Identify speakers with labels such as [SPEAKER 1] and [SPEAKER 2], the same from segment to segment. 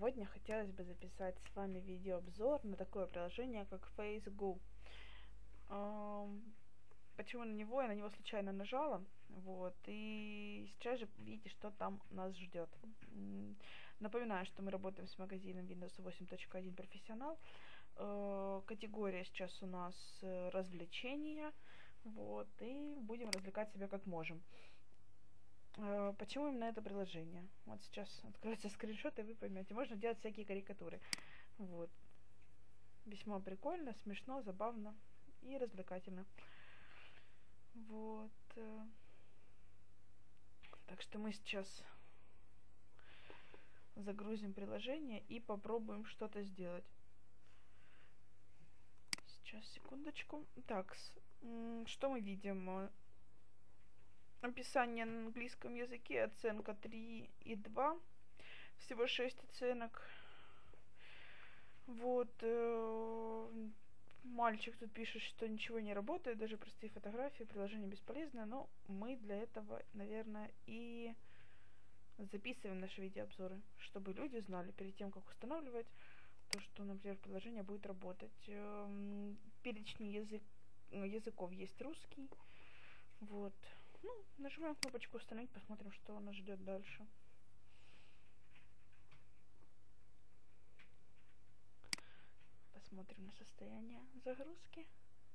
[SPEAKER 1] Сегодня хотелось бы записать с вами видеообзор на такое приложение, как FaceGo. Почему я на него случайно нажала, и сейчас же видите, что там нас ждет. Напоминаю, что мы работаем с магазином Windows 8.1 Профессионал. Категория сейчас у нас развлечения, и будем развлекать себя как можем. Почему именно это приложение? Вот сейчас откроется скриншот, и вы поймете. Можно делать всякие карикатуры. Весьма прикольно, смешно, забавно и развлекательно. Так что мы сейчас загрузим приложение и попробуем что-то сделать. Сейчас, секундочку. Так, что мы видим? Описание на английском языке, оценка 3,2. Всего 6 оценок. Мальчик тут пишет, что ничего не работает, даже простые фотографии, приложение бесполезное, но мы для этого, наверное, и записываем наши видеообзоры, чтобы люди знали перед тем, как устанавливать, то, что, например, приложение будет работать. Перечень языков есть русский. Нажимаем кнопочку «Установить», посмотрим, что нас ждет дальше. Посмотрим на состояние загрузки.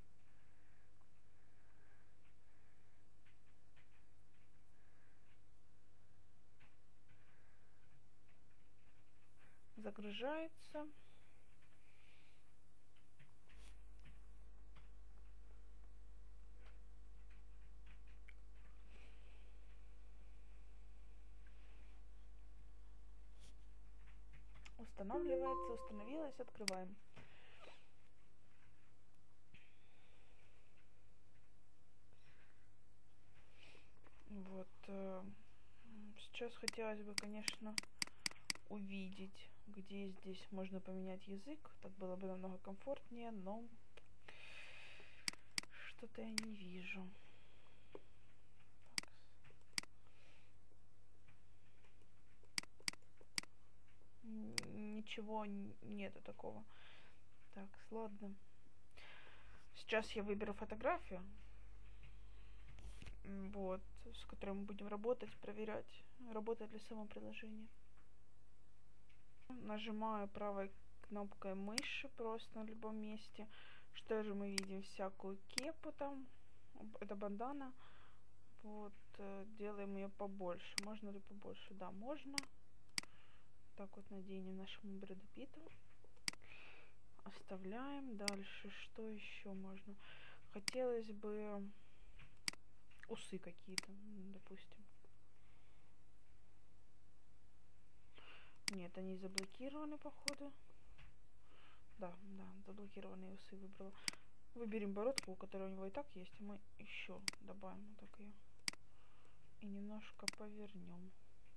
[SPEAKER 1] Загружается. Устанавливается, установилось, открываем. Сейчас хотелось бы, конечно, увидеть, где здесь можно поменять язык. Так было бы намного комфортнее, но что-то я не вижу. Ничего нету такого. Так, ладно. Сейчас я выберу фотографию, с которой мы будем работать, проверять, работает ли само приложение. Нажимаю правой кнопкой мыши просто на любом месте. Что же мы видим? Всякую кепу там. Это бандана. Делаем ее побольше. Можно ли побольше? Да, можно. Так наденем нашему Брэду Питту. Оставляем. Дальше что еще можно? Хотелось бы усы какие-то, допустим. Нет, они заблокированы, походу. Да, заблокированные усы выбрала. Выберем бородку, которая у него и так есть, и мы еще добавим так ее. И немножко повернем.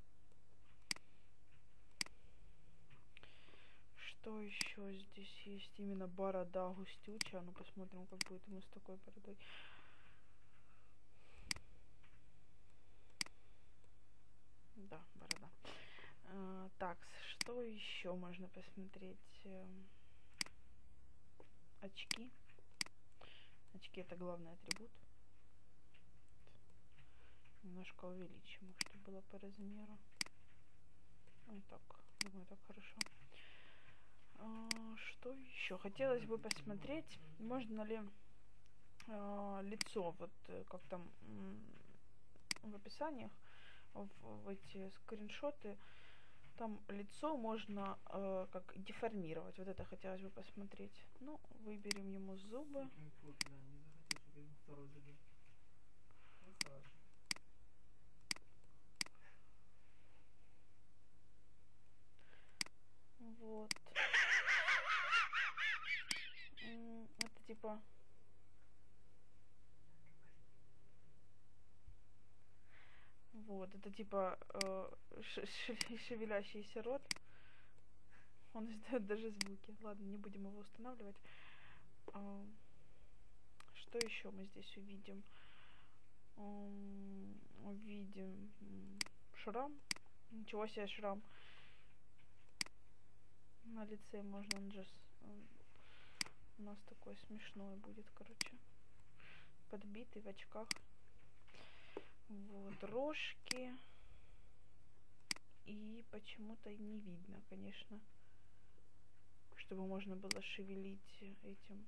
[SPEAKER 1] Что еще здесь есть? Именно борода густючая. Ну, посмотрим, как будет ему с такой бородой. Да, борода. Так, что еще можно посмотреть? Очки. Очки — это главный атрибут. Немножко увеличим их, чтобы было по размеру. Так, думаю, так хорошо. Что еще? Хотелось бы посмотреть, можно ли лицо, как там в описаниях, в эти скриншоты, там лицо можно как деформировать. Вот это хотелось бы посмотреть. Выберем ему зубы. Это типа... это типа шевелящийся рот. Он издает даже звуки. Ладно, не будем его устанавливать. Что еще мы здесь увидим? Увидим шрам. Ничего себе, шрам. на лице можно, он же у нас такой смешной будет, короче. Подбитый в очках. Вот, рожки. И почему-то не видно, конечно, чтобы можно было шевелить этим.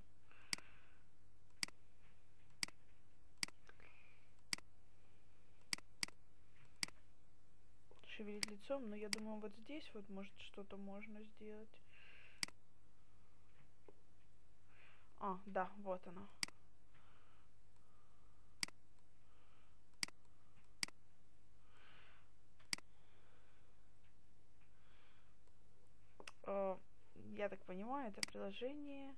[SPEAKER 1] Шевелить лицом, но я думаю, вот здесь вот может что-то можно сделать. А, да, вот она. Я так понимаю, это приложение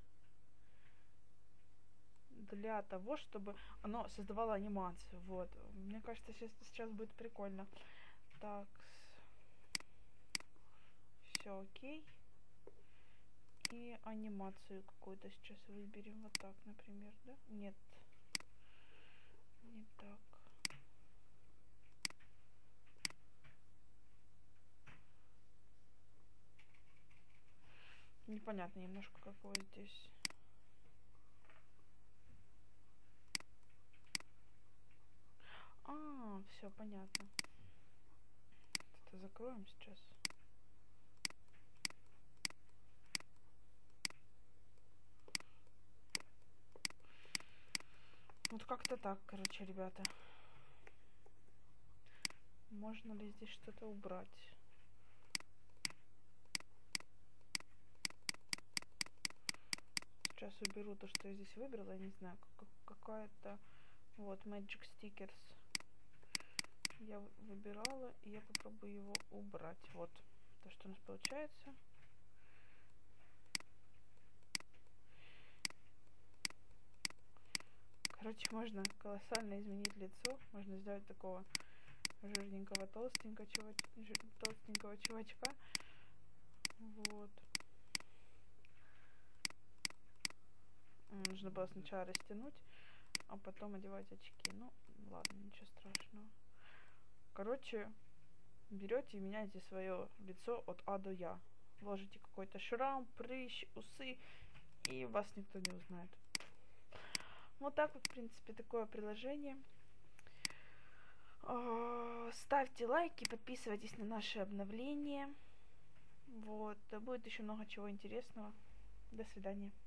[SPEAKER 1] для того, чтобы оно создавало анимацию. Вот. Мне кажется, сейчас будет прикольно. Так. Все окей. И анимацию какую-то сейчас выберем. Вот так, например, да? Нет. Не так. Непонятно немножко, какое здесь. А, все понятно. Это закроем сейчас. Вот как-то так, короче, ребята. Можно ли здесь что-то убрать? Сейчас уберу то, что я здесь выбрала. Я не знаю, какая-то... Вот, Magic Stickers. Я выбирала, и я попробую его убрать. Вот, то, что у нас получается. Короче, можно колоссально изменить лицо. Можно сделать такого жирненького, толстенького чувачка. Вот. Нужно было сначала растянуть, а потом одевать очки. Ну, ладно, ничего страшного. Короче, берете и меняете свое лицо от А до Я. Ложите какой-то шрам, прыщ, усы, и вас никто не узнает. Вот так вот, в принципе, такое приложение. Ставьте лайки, подписывайтесь на наши обновления. Вот, будет еще много чего интересного. До свидания.